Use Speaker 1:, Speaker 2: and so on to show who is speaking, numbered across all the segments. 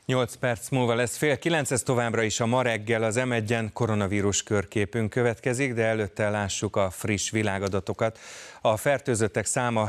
Speaker 1: 8 perc múlva lesz 8:30, ez továbbra is a Ma reggel, az M1-en koronavírus körképünk következik, de előtte lássuk a friss világadatokat. A fertőzöttek száma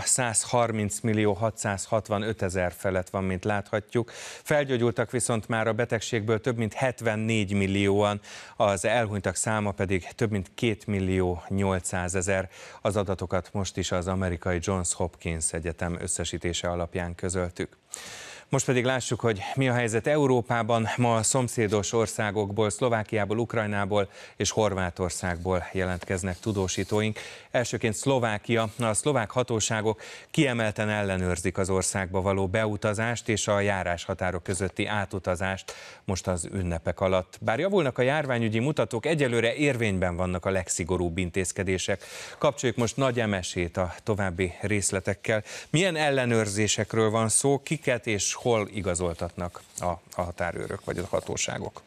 Speaker 1: 130.665.000 felett van, mint láthatjuk. Felgyógyultak viszont már a betegségből több mint 74 millióan, az elhunytak száma pedig több mint 2.800.000. Az adatokat most is az amerikai Johns Hopkins Egyetem összesítése alapján közöltük. Most pedig lássuk, hogy mi a helyzet Európában. Ma a szomszédos országokból, Szlovákiából, Ukrajnából és Horvátországból jelentkeznek tudósítóink. Elsőként Szlovákia. A szlovák hatóságok kiemelten ellenőrzik az országba való beutazást és a járáshatárok közötti átutazást most az ünnepek alatt. Bár javulnak a járványügyi mutatók, egyelőre érvényben vannak a legszigorúbb intézkedések. Kapcsoljuk most Nagy Emesét a további részletekkel. Milyen ellenőrzésekről van szó, kiket és hol igazoltatnak a határőrök vagy a hatóságok?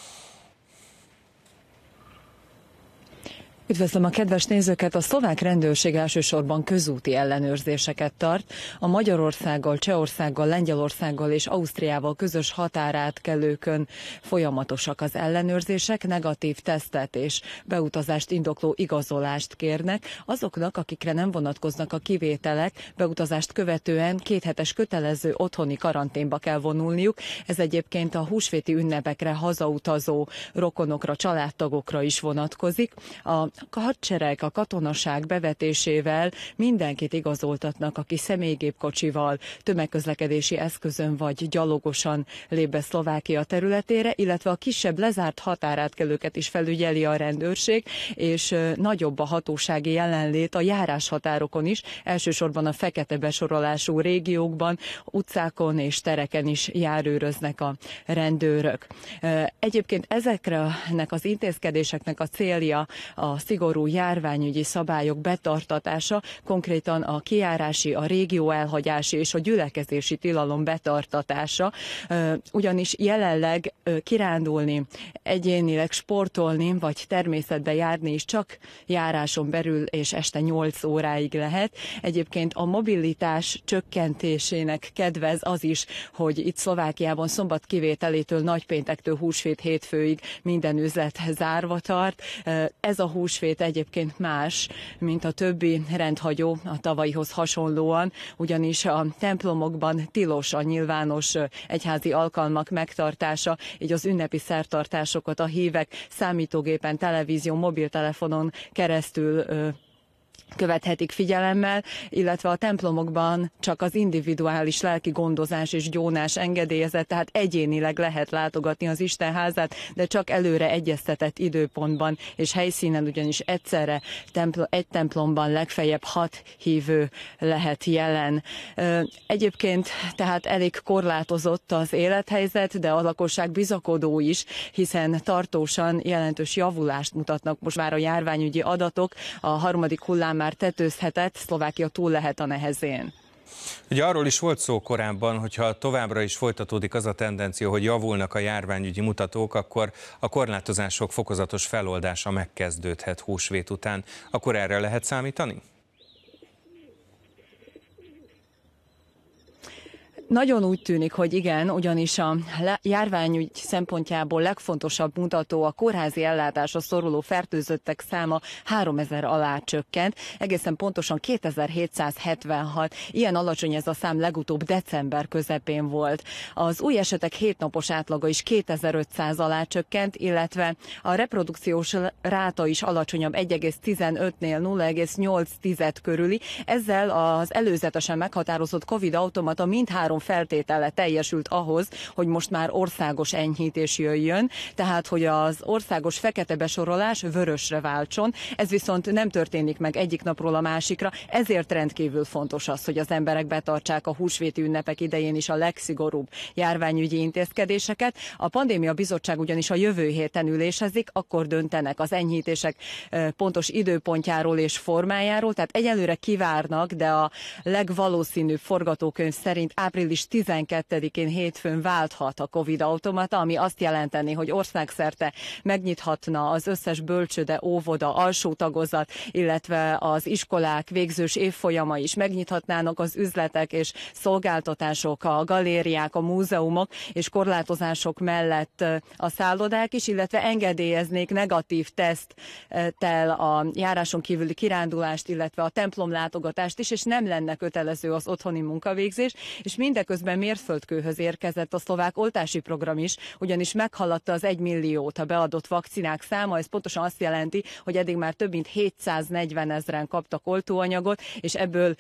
Speaker 2: Üdvözlöm a kedves nézőket! A szlovák rendőrség elsősorban közúti ellenőrzéseket tart. A Magyarországgal, Csehországgal, Lengyelországgal és Ausztriával közös határátkelőkön folyamatosak az ellenőrzések, negatív tesztet és beutazást indokló igazolást kérnek. Azoknak, akikre nem vonatkoznak a kivételek, beutazást követően 2 hetes kötelező otthoni karanténba kell vonulniuk. Ez egyébként a húsvéti ünnepekre hazautazó rokonokra, családtagokra is vonatkozik. A hadsereg, a katonaság bevetésével mindenkit igazoltatnak, aki személygépkocsival, tömegközlekedési eszközön vagy gyalogosan lép be Szlovákia területére, illetve a kisebb lezárt határátkelőket is felügyeli a rendőrség, és nagyobb a hatósági jelenlét a járáshatárokon is, elsősorban a fekete besorolású régiókban, utcákon és tereken is járőröznek a rendőrök. Egyébként ezeknek az intézkedéseknek a célja a szigorú járványügyi szabályok betartatása, konkrétan a kijárási, a régió elhagyási és a gyülekezési tilalom betartatása, ugyanis jelenleg kirándulni, egyénileg sportolni vagy természetbe járni is csak járáson belül és este 8 óráig lehet. Egyébként a mobilitás csökkentésének kedvez az is, hogy itt Szlovákiában szombat kivételétől nagypéntektől húsvét hétfőig minden üzlet zárva tart. Ez a húsvét egyébként más, mint a többi rendhagyó a tavalyihoz hasonlóan, ugyanis a templomokban tilos a nyilvános egyházi alkalmak megtartása, így az ünnepi szertartásokat a hívek számítógépen, televízión, mobiltelefonon keresztül követhetik figyelemmel, illetve a templomokban csak az individuális lelki gondozás és gyónás engedélyezett, tehát egyénileg lehet látogatni az Istenházát, de csak előre egyeztetett időpontban és helyszínen, ugyanis egyszerre egy templomban legfeljebb 6 hívő lehet jelen. Egyébként tehát elég korlátozott az élethelyzet, de a lakosság bizakodó is, hiszen tartósan jelentős javulást mutatnak most már a járványügyi adatok. A harmadik hullám már tetőzhetett, Szlovákia túl lehet a nehezén.
Speaker 1: Ugye arról is volt szó korábban, hogyha továbbra is folytatódik az a tendencia, hogy javulnak a járványügyi mutatók, akkor a korlátozások fokozatos feloldása megkezdődhet húsvét után. Akkor erre lehet számítani?
Speaker 2: Nagyon úgy tűnik, hogy igen, ugyanis a járványügy szempontjából legfontosabb mutató a kórházi ellátásra szoruló fertőzöttek száma 3000 alá csökkent, egészen pontosan 2776. Ilyen alacsony ez a szám legutóbb december közepén volt. Az új esetek 7 napos átlaga is 2500 alá csökkent, illetve a reprodukciós ráta is alacsonyabb, 1,15-nél 0,8 körüli. Ezzel az előzetesen meghatározott Covid automata mindhárom feltétele teljesült ahhoz, hogy most már országos enyhítés jöjjön, tehát hogy az országos fekete besorolás vörösre váltson. Ez viszont nem történik meg egyik napról a másikra, ezért rendkívül fontos az, hogy az emberek betartsák a húsvéti ünnepek idején is a legszigorúbb járványügyi intézkedéseket. A Pandémia Bizottság ugyanis a jövő héten ülésezik, akkor döntenek az enyhítések pontos időpontjáról és formájáról, tehát egyelőre kivárnak, de a legvalószínűbb forgatókönyv szerint április április 12-én hétfőn válthat a Covid automata, ami azt jelenteni, hogy országszerte megnyithatna az összes bölcsőde, óvoda, alsó tagozat, illetve az iskolák végzős évfolyama is, megnyithatnának az üzletek és szolgáltatások, a galériák, a múzeumok, és korlátozások mellett a szállodák is, illetve engedélyeznék negatív teszttel a járáson kívüli kirándulást, illetve a templomlátogatást is, és nem lenne kötelező az otthoni munkavégzés, és mindeközben mérföldkőhöz érkezett a szlovák oltási program is, ugyanis meghaladta az 1 milliót a beadott vakcinák száma. Ez pontosan azt jelenti, hogy eddig már több mint 740 000 kaptak oltóanyagot, és ebből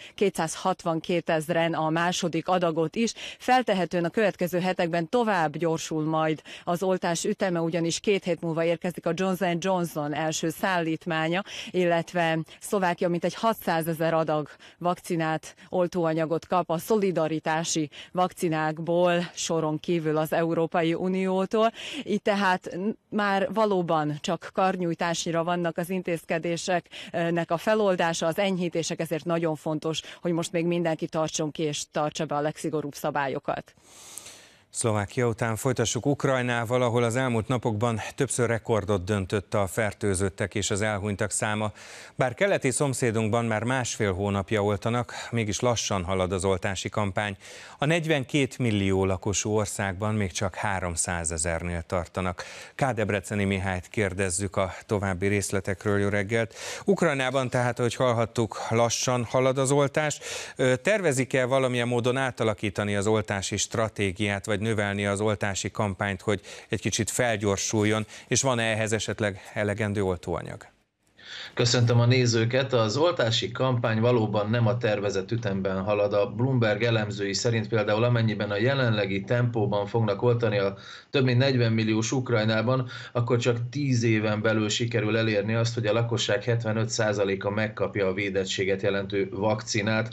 Speaker 2: 262 000 a második adagot is. Feltehetően a következő hetekben tovább gyorsul majd az oltás üteme, ugyanis 2 hét múlva érkezik a Johnson & Johnson első szállítmánya, illetve Szlovákia mintegy 600 000 adag vakcinát, oltóanyagot kap a szolidaritási vakcinákból, soron kívül az Európai Uniótól. Így tehát már valóban csak karnyújtásnyira vannak az intézkedéseknek a feloldása, az enyhítések, ezért nagyon fontos, hogy most még mindenki tartson ki és tartsa be a legszigorúbb szabályokat.
Speaker 1: Szlovákia után folytassuk Ukrajnával, ahol az elmúlt napokban többször rekordot döntött a fertőzöttek és az elhunytak száma. Bár keleti szomszédunkban már 1,5 hónapja oltanak, mégis lassan halad az oltási kampány. A 42 millió lakosú országban még csak 300 000-nél tartanak. Debreceni Mihályt kérdezzük a további részletekről. Jó reggelt! Ukrajnában tehát, ahogy hallhattuk, lassan halad az oltás. Tervezik-e valamilyen módon átalakítani az oltási stratégiát, vagy növelni az oltási kampányt, hogy egy kicsit felgyorsuljon, és van-e ehhez esetleg elegendő oltóanyag?
Speaker 3: Köszöntöm a nézőket! Az oltási kampány valóban nem a tervezett ütemben halad. A Bloomberg elemzői szerint például amennyiben a jelenlegi tempóban fognak oltani a több mint 40 milliós Ukrajnában, akkor csak 10 éven belül sikerül elérni azt, hogy a lakosság 75%-a megkapja a védettséget jelentő vakcinát.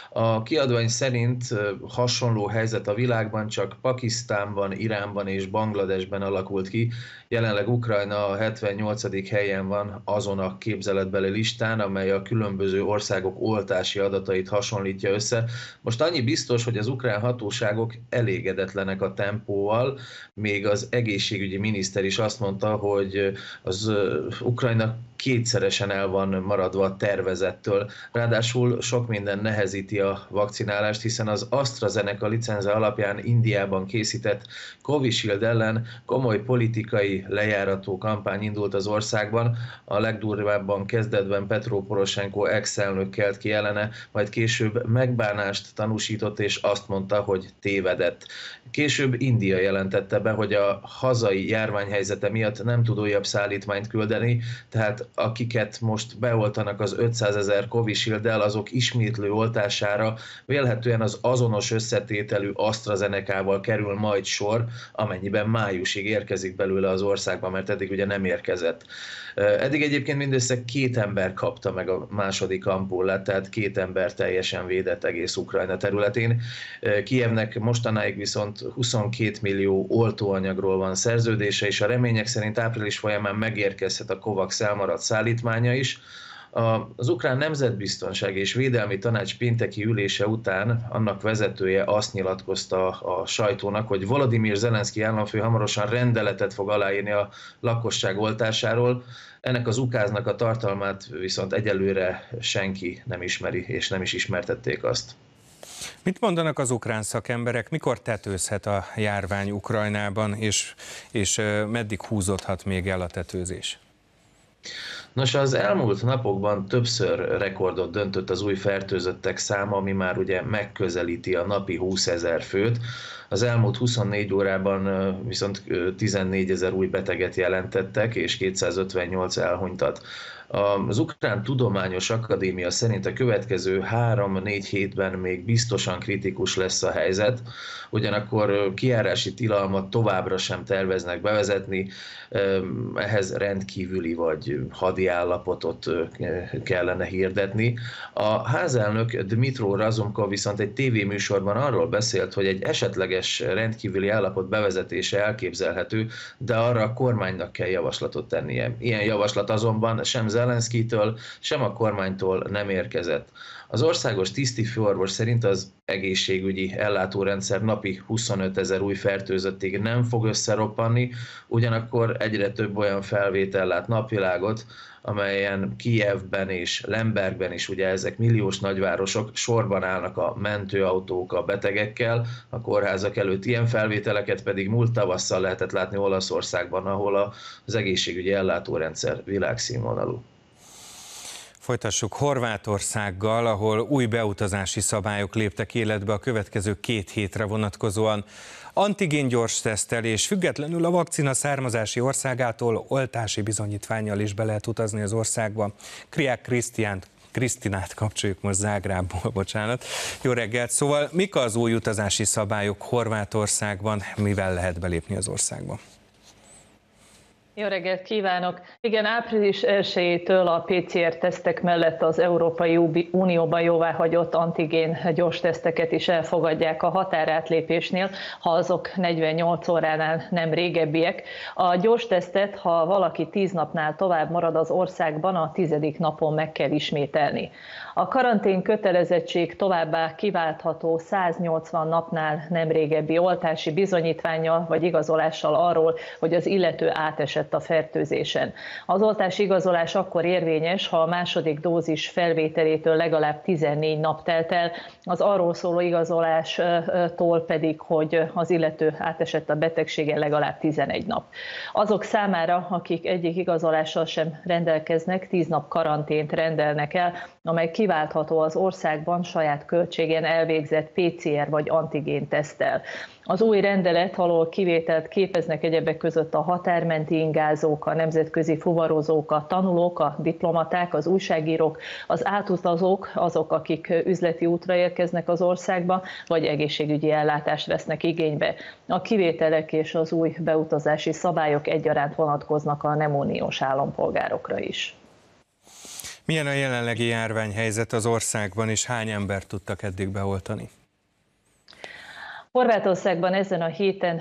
Speaker 3: A kiadvány szerint hasonló helyzet a világban, csak Pakisztánban, Iránban és Bangladesben alakult ki. Jelenleg Ukrajna a 78. helyen van azon a képzeletbeli listán, amely a különböző országok oltási adatait hasonlítja össze. Most annyi biztos, hogy az ukrán hatóságok elégedetlenek a tempóval, még az egészségügyi miniszter is azt mondta, hogy az Ukrajna kétszeresen el van maradva a tervezettől. Ráadásul sok minden nehezíti a vakcinálást, hiszen az AstraZeneca licenze alapján Indiában készített Covishield ellen komoly politikai lejárató kampány indult az országban. A legdurvábban kezdetben Petro Poroshenko ex-elnök kelt ki ellene, majd később megbánást tanúsított, és azt mondta, hogy tévedett. Később India jelentette be, hogy a hazai járványhelyzete miatt nem tud újabb szállítmányt küldeni, tehát akiket most beoltanak az 500 000 Covishield-del, azok ismétlő oltására vélhetően az azonos összetételű AstraZeneca-val kerül majd sor, amennyiben májusig érkezik belőle az országba, mert eddig ugye nem érkezett. Eddig egyébként mindössze 2 ember kapta meg a második ampullát, tehát 2 ember teljesen védett egész Ukrajna területén. Kijevnek mostanáig viszont 22 millió oltóanyagról van szerződése, és a remények szerint április folyamán megérkezhet a COVAX elmaradt szállítmánya is. Az Ukrán Nemzetbiztonsági és Védelmi Tanács pénteki ülése után annak vezetője azt nyilatkozta a sajtónak, hogy Volodymyr Zelenszky államfő hamarosan rendeletet fog aláírni a lakosság oltásáról. Ennek az ukáznak a tartalmát viszont egyelőre senki nem ismeri, és nem is ismertették azt.
Speaker 1: Mit mondanak az ukrán szakemberek, mikor tetőzhet a járvány Ukrajnában, és meddig húzódhat még el a tetőzés?
Speaker 3: Nos, az elmúlt napokban többször rekordot döntött az új fertőzöttek száma, ami már ugye megközelíti a napi 20 000 főt. Az elmúlt 24 órában viszont 14 000 új beteget jelentettek, és 258 elhunytat. Az Ukrán Tudományos Akadémia szerint a következő 3-4 hétben még biztosan kritikus lesz a helyzet, ugyanakkor kijárási tilalmat továbbra sem terveznek bevezetni, ehhez rendkívüli vagy hadi állapotot kellene hirdetni. A házelnök Dmytro Razumkov viszont egy tévéműsorban arról beszélt, hogy egy esetleges végleges rendkívüli állapot bevezetése elképzelhető, de arra a kormánynak kell javaslatot tennie. Ilyen javaslat azonban sem Zelenszkijtől, sem a kormánytól nem érkezett. Az országos tisztifőorvos szerint az egészségügyi ellátórendszer napi 25 000 új fertőzöttig nem fog összeroppanni, ugyanakkor egyre több olyan felvétel lát napvilágot, amelyen Kijevben és Lembergben is, ugye ezek milliós nagyvárosok, sorban állnak a mentőautók a betegekkel a kórházak előtt. Ilyen felvételeket pedig múlt tavasszal lehetett látni Olaszországban, ahol az egészségügyi ellátórendszer világszínvonalú.
Speaker 1: Folytassuk Horvátországgal, ahol új beutazási szabályok léptek életbe a következő 2 hétre vonatkozóan. Antigén gyors teszttel és függetlenül a vakcina származási országától oltási bizonyítvánnyal is be lehet utazni az országba. Kriák Krisztinát kapcsoljuk most Zágrábból, bocsánat. Jó reggelt! Szóval mik az új utazási szabályok Horvátországban, mivel lehet belépni az országba?
Speaker 4: Jó reggelt kívánok! Igen, április 1-től a PCR-tesztek mellett az Európai Unióban jóváhagyott antigén gyors teszteket is elfogadják a határátlépésnél, ha azok 48 óránál nem régebbiek. A gyors tesztet, ha valaki 10 napnál tovább marad az országban, a 10. napon meg kell ismételni. A karantén kötelezettség továbbá kiváltható 180 napnál nem régebbi oltási bizonyítvánnyal vagy igazolással arról, hogy az illető átesett a fertőzésen. Az oltási igazolás akkor érvényes, ha a második dózis felvételétől legalább 14 nap telt el, az arról szóló igazolástól pedig, hogy az illető átesett a betegségen, legalább 11 nap. Azok számára, akik egyik igazolással sem rendelkeznek, 10 nap karantént rendelnek el, amely kiváltható az országban saját költségen elvégzett PCR vagy antigén teszttel. Az új rendelet alól kivételt képeznek egyebek között a határmenti ingázók, a nemzetközi fuvarozók, a tanulók, a diplomaták, az újságírók, az átutazók, azok, akik üzleti útra érkeznek az országba, vagy egészségügyi ellátást vesznek igénybe. A kivételek és az új beutazási szabályok egyaránt vonatkoznak a nem uniós állampolgárokra is.
Speaker 1: Milyen a jelenlegi járványhelyzet az országban, és hány embert tudtak eddig beoltani?
Speaker 4: Horvátországban ezen a héten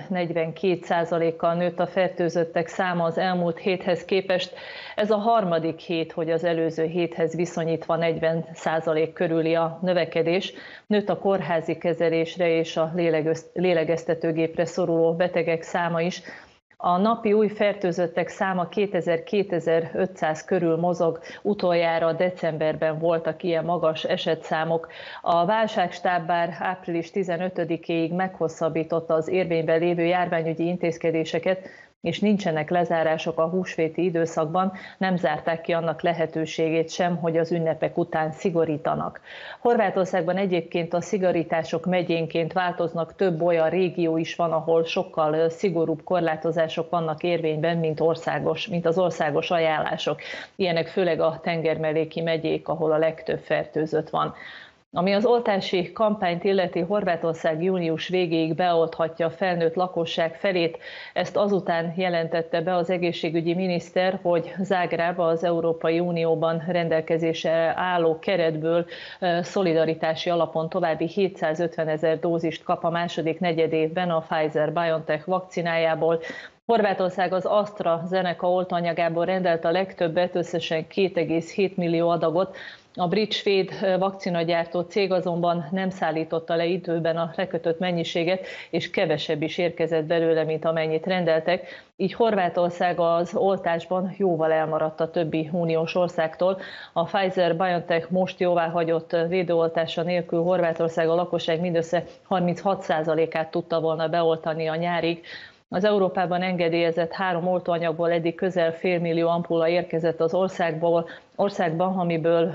Speaker 4: 42%-kal nőtt a fertőzöttek száma az elmúlt héthez képest. Ez a harmadik hét, hogy az előző héthez viszonyítva 40% körüli a növekedés. Nőtt a kórházi kezelésre és a lélegeztetőgépre szoruló betegek száma is. A napi új fertőzöttek száma 2000-2500 körül mozog, utoljára decemberben voltak ilyen magas esetszámok. A válságstáb bár április 15-éig meghosszabbította az érvényben lévő járványügyi intézkedéseket, és nincsenek lezárások a húsvéti időszakban, nem zárták ki annak lehetőségét sem, hogy az ünnepek után szigorítanak. Horvátországban egyébként a szigorítások megyénként változnak, több olyan régió is van, ahol sokkal szigorúbb korlátozások vannak érvényben, mint az országos ajánlások. Ilyenek főleg a tengermelléki megyék, ahol a legtöbb fertőzött van. Ami az oltási kampányt illeti, Horvátország június végéig beolthatja a felnőtt lakosság felét. Ezt azután jelentette be az egészségügyi miniszter, hogy Zágráb az Európai Unióban rendelkezésre álló keretből szolidaritási alapon további 750 000 dózist kap a második negyedévben a Pfizer-BioNTech vakcinájából. Horvátország az AstraZeneca oltóanyagából rendelt a legtöbbet, összesen 2,7 millió adagot. A brit-svéd vakcinagyártó cég azonban nem szállította le időben a lekötött mennyiséget, és kevesebb is érkezett belőle, mint amennyit rendeltek. Így Horvátország az oltásban jóval elmaradt a többi uniós országtól. A Pfizer-BioNTech most jóváhagyott védőoltása nélkül Horvátország a lakosság mindössze 36%-át tudta volna beoltani a nyárig. Az Európában engedélyezett 3 oltóanyagból eddig közel fél millió ampulla érkezett az országban, amiből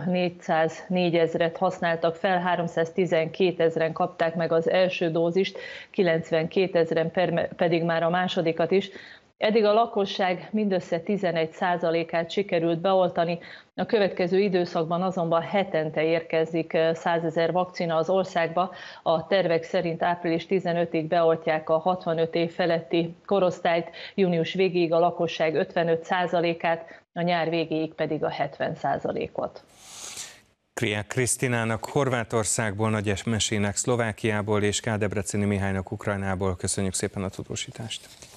Speaker 4: 404 000-et használtak fel, 312 000-en kapták meg az első dózist, 92 000-en pedig már a másodikat is. Eddig a lakosság mindössze 11%-át sikerült beoltani, a következő időszakban azonban hetente érkezik 100 000 vakcina az országba. A tervek szerint április 15-ig beoltják a 65 év feletti korosztályt, június végéig a lakosság 55%-át, a nyár végéig pedig a 70%-ot.
Speaker 1: Kriák Krisztinának Horvátországból, Nagy Mesének Szlovákiából és K. Debreceni Mihálynak Ukrajnából köszönjük szépen a tudósítást.